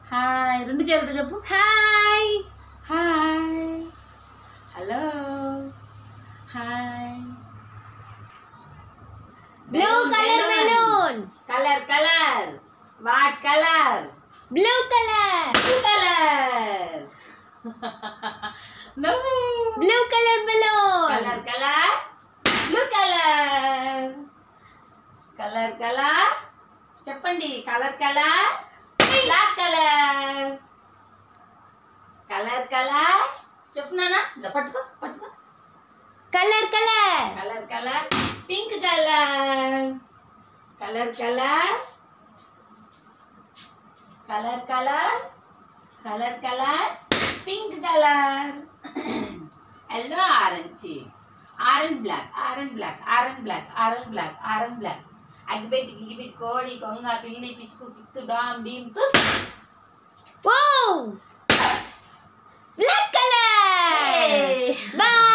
Hi రెండు చేతులతో చెప్పు. Hi hi hello hi. Blue colour balloon. Colour colour what colour? Blue colour. Blue colour. Blue colour balloon. Colour colour blue colour. Colour colour చెప్పండి. Colour colour black colour. Colour colour చెప్పున్నానా? పట్టుకో పట్టుకో. Colour colour. Colour colour pink colour. Colour colour colour colour colour colour pink colour. Yellow orange. Orange black orange black orange black orange black orange black. అగ్గిపెట్టి గిగిపెట్టి కోడి కొంగ పిల్లి పిచ్చుకు పిత్తు డామ్ డీమ్ తుస్. Wow black colour. Hey. By.